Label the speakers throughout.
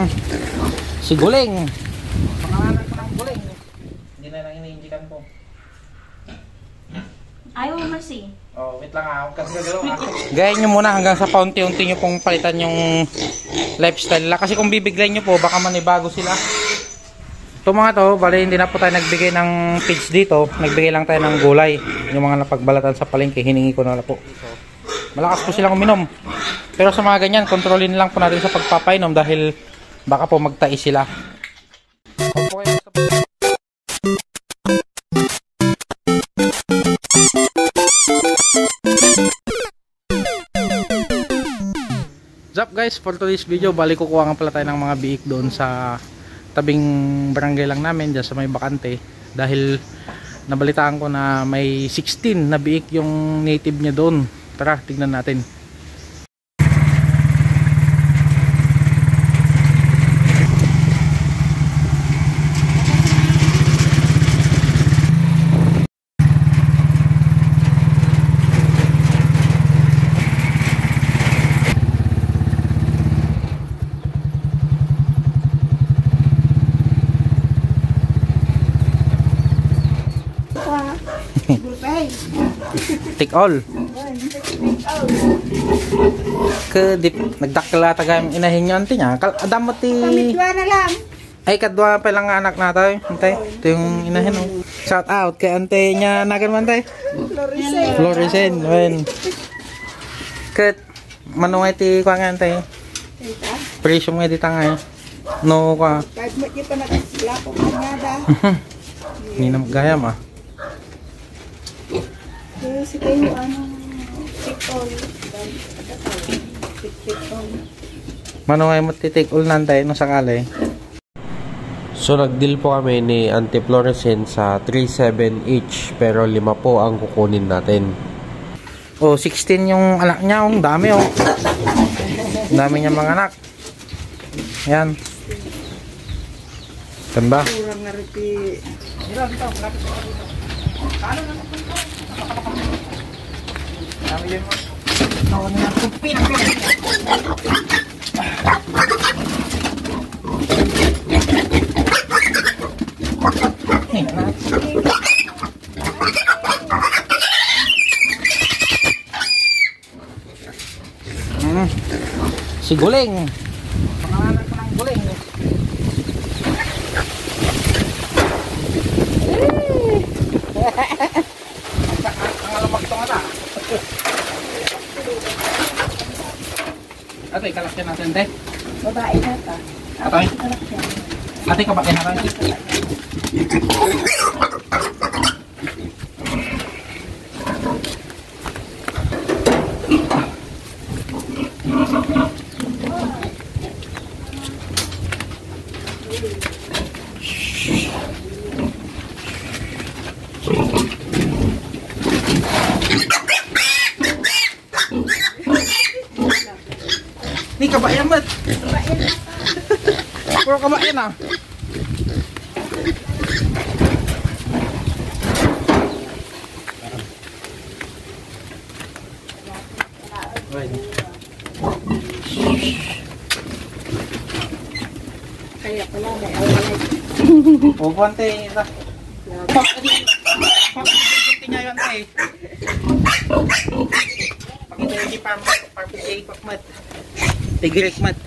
Speaker 1: Si Guling. Pangalan ko ng Guling. Hindi na lang iniinjikan ko.
Speaker 2: Ayaw mo si.
Speaker 1: Oh, wait lang ako. Kasi gagalaw ako. Gayahin nyo muna hanggang sa paunti-unti nyo pong palitan yung lifestyle nila. Kasi kung bibiglayin nyo po, baka manibago sila. Ito mga to, bali hindi na po tayo nagbigay ng feeds dito. Nagbigay lang tayo ng gulay. Yung mga napagbalatan sa palengke, hiningi ko na po. Malakas po silang uminom. Pero sa mga ganyan, kontrolin lang po natin sa pagpapainom dahil baka po magtais sila. What's up guys, for today's video, bali kukuha nga pala tayo ng mga biik doon sa tabing barangay lang namin, dyan sa may bakante. Dahil nabalitaan ko na may 16 na biik yung native niya doon. Tara, tignan natin. Take all. Kedip nagdakla tagam inahin nyo ante nya. Adam mo ti.
Speaker 2: Pamidwa na lang.
Speaker 1: Ay kadwa pa lang anak natin. Ante, ito yung inahin oh. Shout out kay ante nya nagan man tay. Florisen. Wen. Ket manungay ti kwa nga ante. Presyo mo di tangay. No ka.
Speaker 2: Kahit mo kita naglapo kanyada.
Speaker 1: Ni na magayam ah.
Speaker 2: Si kayo tikol.
Speaker 1: Manungay mo ti take all nantay no sakali.
Speaker 3: So nag-deal po kami ni Auntie Florisen sa 3.7 each pero 5 po ang kukunin natin.
Speaker 1: Oh, 16 yung anak niya, ang dami oh. Dami niya mga anak. Yan. Ganda.
Speaker 2: Kurang nga rin.
Speaker 1: Dami yun mo. Tawa na lang kupit. Si Guling. Pangalan ko ng Guling. Ang alamag ito nga ta. Ate, kalakyan natin, te.
Speaker 2: Babae na ta.
Speaker 1: Ate, ate, kabakyan natin. Ni kabayan mat. Puro kabayan ah.
Speaker 2: Kaya pala may awalay.
Speaker 1: O kuwante ita. Pak niya yun eh. Pakita yung si Pakmat. Tigrik mat.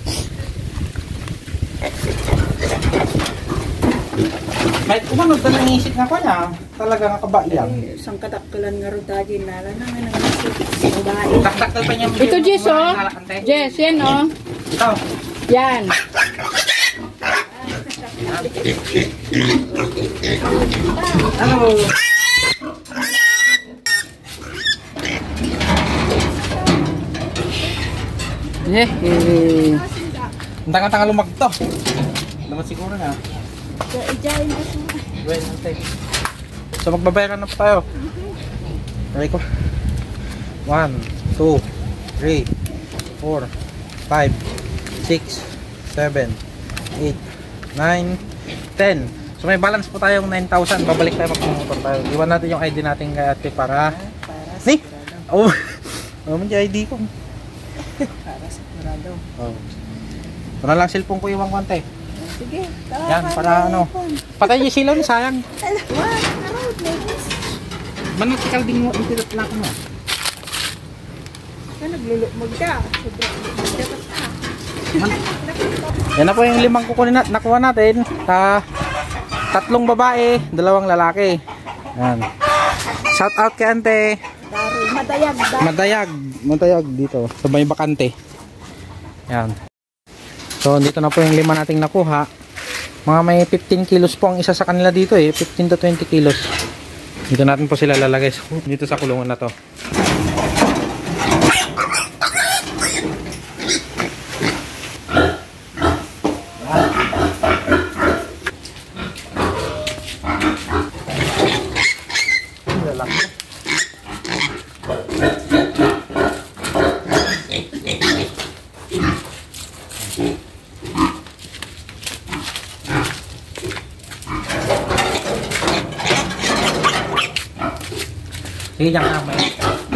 Speaker 1: Kahit umano na nangisip nga ko niya, talaga nga kabayan.
Speaker 2: Isang kadakkalan nga rin dagi nala na nga nangisip. Babae.
Speaker 1: Taktakal pa niya.
Speaker 4: Ito Jess oh. Jess, yan oh.
Speaker 1: Ito.
Speaker 4: Yan.
Speaker 1: Hello. Tanga-tanga lumag to. Naman siguro na. So magbabayaran na pa tayo. Try ko. 1, 2, 3, 4, 5, 6, 7, 8, 9, 10. So may balance po tayong 9,000. Babalik tayo magmumotor tayo. Iwan natin yung ID natin kay ate para ni? Oh. Oh, yung ID ko.
Speaker 2: Para sa kurado. Oh. 1, 2, 3, 4, 5, 6, 7, 8, 9, 10. So may balance po tayong 9,000. Babalik tayo magmumotor tayo. Iwan natin yung ID natin kay ate para ni? Oh. Oh, yung ID ko. Para sa kurado. 1, 2, 3, 4, 5, 6, 7, 8, 9, 10. So may balance po tayong 9,000. Babalik tayo magmumotor tayo. Iwan natin yung ID natin kay ate para ni?
Speaker 1: Ito na lang cellphone ko iwan konti.
Speaker 2: Sige.
Speaker 1: Yan, para ano. Patay yung silaw ni sayang. Manatikal din mo, intilat lang mo.
Speaker 2: Naglulukmog ka. Sobrang dapat ka.
Speaker 1: Yan na po yung 5 kukunin nakuha natin. 3 babae, 2 lalaki. Yan. Shout out kay ante. Madayag dito sa may bakante. Yan. So dito na po yung 5 nating nakuha. Mga may 15 kilos po ang isa sa kanila dito 15 to 20 kilos. Dito natin po sila lalagay dito sa kulungan na to. Sige, jangan apa ya.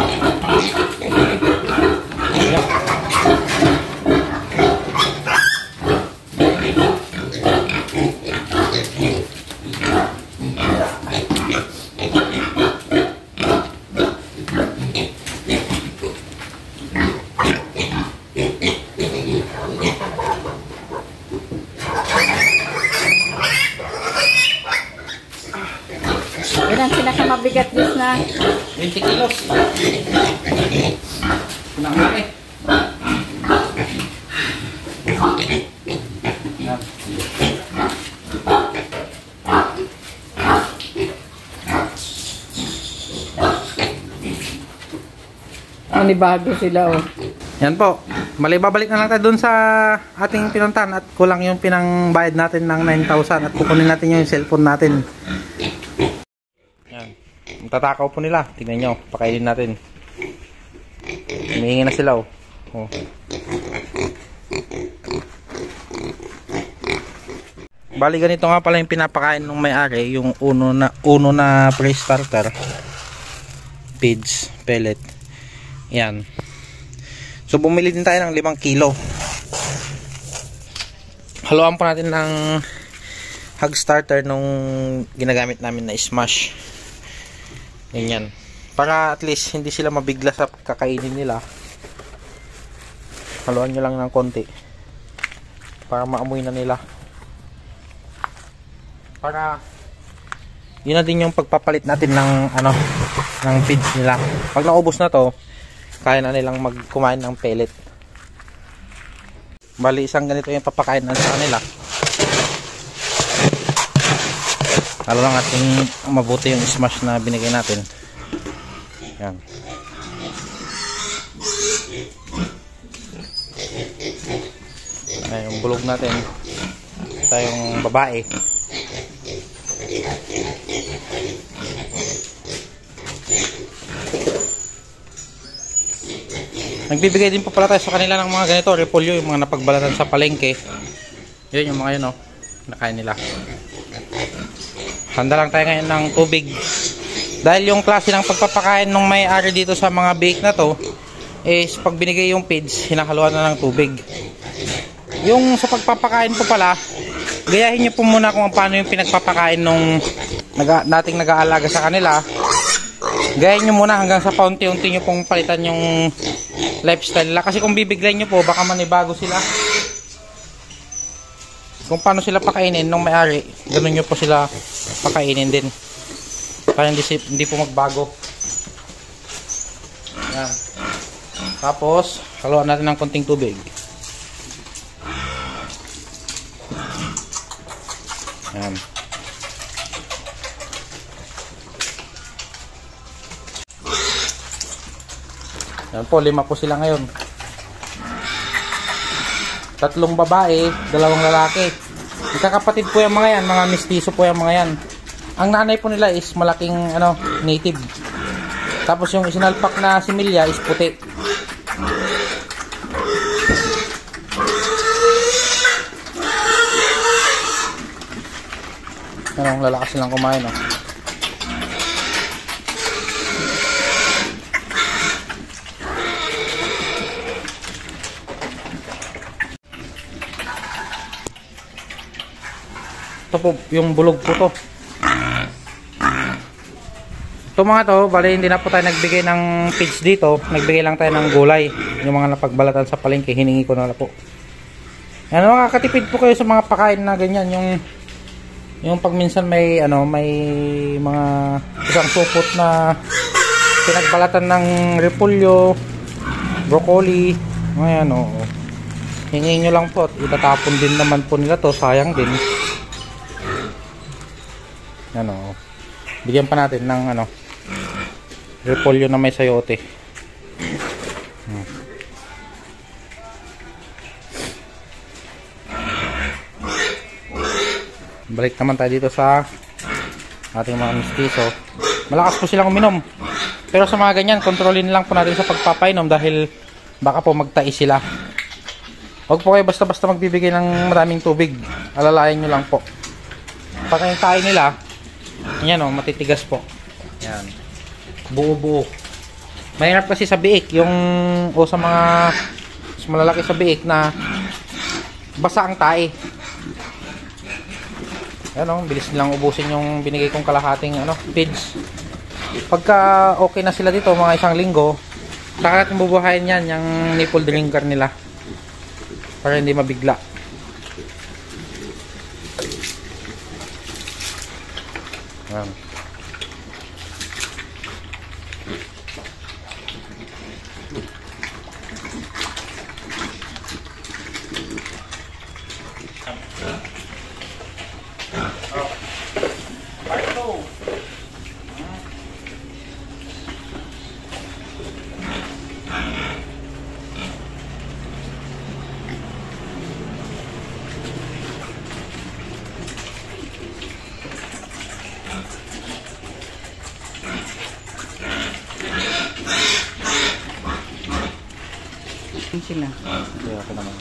Speaker 4: Yan ang pinakamabigat Diyos na
Speaker 1: 20 kilos. Pinamaki.
Speaker 4: Manibago sila
Speaker 1: Yan po. Mali babalik na lang tayo dun sa ating pinuntahan at kulang yung pinangbayad natin ng 9,000 at kukunin natin yung cellphone natin. Yan. Tatakaw po nila. Tingnan nyo. Pakainin natin. Humihingi na sila Bali ganito nga pala yung pinapakain ng may-ari, yung uno na pre-starter feeds, pellet. Yan. So bumili din tayo ng 5 kilo. Haluan po natin ng hog starter nung ginagamit namin na smash. Ganyan. Para at least hindi sila mabigla sa kakainin nila. Haluan nyo lang ng konti. Para maamoy na nila. Para yun na din yung pagpapalit natin ng ng feeds nila. Pag naubos na to, kaya na nilang kumain ng pellet. Bali isang ganito yung papakain na sa kanila. Lalo lang ating mabuti yung smash na binigay natin. Yan. Ay, yung bulog natin. Tayong babae. Nagbibigay din po pala tayo sa kanila ng mga ganito, repolyo, yung mga napagbalatan sa palengke. Yun yung mga yun nakain nila. Handa lang tayo ngayon ng tubig. Dahil yung klase ng pagpapakain ng may-ari dito sa mga bake na to is pag binigay yung feeds, hinahaluan na ng tubig. Yung sa pagpapakain po pala, gayahin nyo po muna kung paano yung pinagpapakain nung nating nag-aalaga sa kanila. Gayahin nyo muna hanggang sa paunti-unti nyo pong palitan yung lifestyle nila. Kasi kung bibiglayin nyo po, baka manibago sila. Kung paano sila pakainin nung may-ari, ganun nyo po sila pakainin din. Para hindi po magbago. Yan. Tapos, haluan natin ng konting tubig. Yan. Yan po, 5 po sila ngayon. 3 babae, 2 lalaki. Magkakapatid po yung mga yan, mga mistiso po yung mga yan. Ang nanay po nila is malaking native. Tapos yung isinalpak na similya is puti. Lalakas silang kumain Ito po, yung bulog po to. Ito mga to, bali hindi na po tayo nagbigay ng feeds dito. Nagbigay lang tayo ng gulay. Yung mga napagbalatan sa palengke, hiningi ko na po. Ano, makakatipid po kayo sa mga pakain na ganyan. Yung pag minsan may, may mga isang supot na pinagbalatan ng repolyo, broccoli. Ayan, hingin nyo lang po at itatapon din naman po nila to. Sayang din. Ano, bigyan pa natin ng repolyo na may sayote. Balik naman tayo dito sa ating mga mistiso. Malakas po silang uminom, pero sa mga ganyan kontrolin lang po natin sa pagpapainom dahil baka po magtai sila. Huwag po kayo basta-basta magbibigay ng maraming tubig. Alalayan nyo lang po. Pag yung tayo nila, yan matitigas po. Yan. Buo-buo. Mahirap kasi sa biik, sa mga mas malalaki sa biik na basa ang tae. Yan bilis nilang ubusin yung binigay kong kalahating feeds. Pagka okay na sila dito, mga isang linggo, saka natin bubuhayin yan, yung nipple drinker nila. Para hindi mabigla. Yan.
Speaker 2: Sila.
Speaker 1: Okay, okay naman.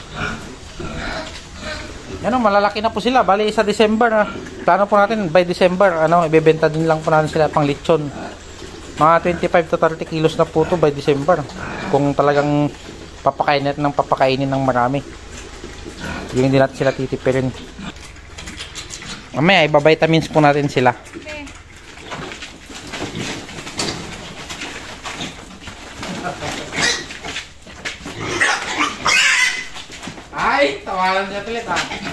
Speaker 1: Yan malalaki na po sila. Bali sa December na. Plano po natin by December, ibebenta din lang po natin sila pang lechon. Mga 25 to 30 kilos na po to by December. Kung talagang papakainin ng marami. Yung hindi natin sila titipirin. Mamaya, iba-vitamins po natin sila. Ay, tawalan niya pilit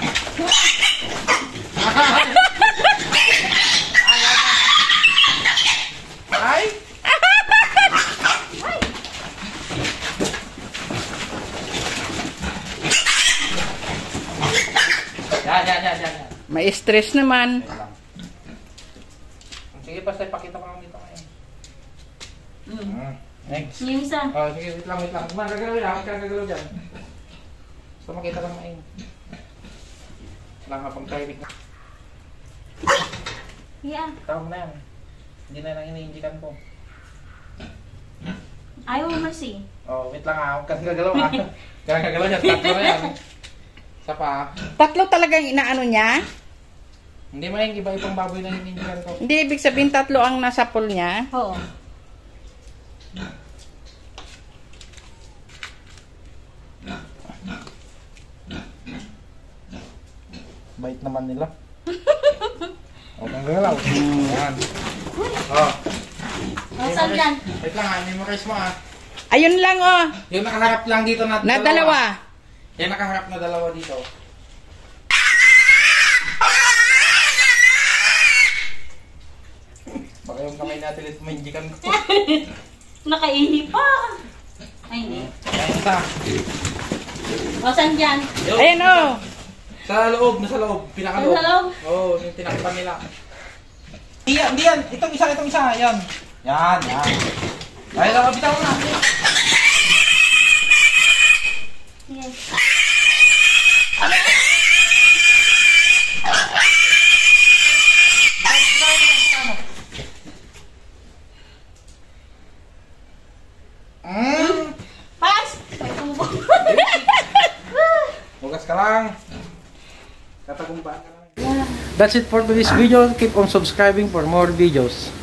Speaker 1: Ay! Yan.
Speaker 2: May stress naman.
Speaker 1: Sige, basta ipakita ko lang dito ngayon. Next.
Speaker 4: Yung isa.
Speaker 1: Sige, wait lang. Gagalaw yan. Huwag ka gagalaw dyan. So makita lang ngayon. Wala nga pang timing.
Speaker 4: Yeah.
Speaker 1: Tawag mo na yan. Hindi na lang iniinjikan ko.
Speaker 4: Ayaw mo Mercy.
Speaker 1: Wait lang Huwag ka gagalaw Kaya gagalaw niya. Tatlo na yan. Isa pa.
Speaker 2: Tatlo talagang inaano niya?
Speaker 1: Hindi mo yung iba-ibang baboy na iniinjikan ko.
Speaker 2: Hindi ibig sabihin tatlo ang nasa pool niya?
Speaker 4: Oo.
Speaker 1: Bait naman nila. Kang gagalaw. Yan.
Speaker 4: Saan yan?
Speaker 1: Wait lang memorize mo
Speaker 2: Ayun lang
Speaker 1: Yung nakaharap lang dito na
Speaker 2: dalawa.
Speaker 1: Yan nakaharap na dalawa dito. Baka yung kamay natin ito mainjikan ko.
Speaker 4: Nakainip pa. Ay, hindi.
Speaker 1: Ayan isa.
Speaker 4: Saan yan?
Speaker 2: Ayan
Speaker 1: Sa loob, nasa loob. Pinakaloob.
Speaker 4: Nasa loob?
Speaker 1: Oo, yung tinakpan nila. Hindi yan. Itong isa. Yan. Yan. Ay, bitaw na.
Speaker 4: Yes. Pas! May tubo.
Speaker 1: Hugas ka lang. Tatagumpaan ka lang. That's it for today's video. Keep on subscribing for more videos.